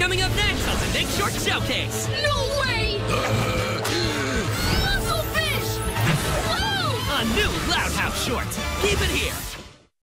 Coming up next on the Nick Short Showcase. No way! Muscle fish! Whoa! A new Loud House short. Keep it here.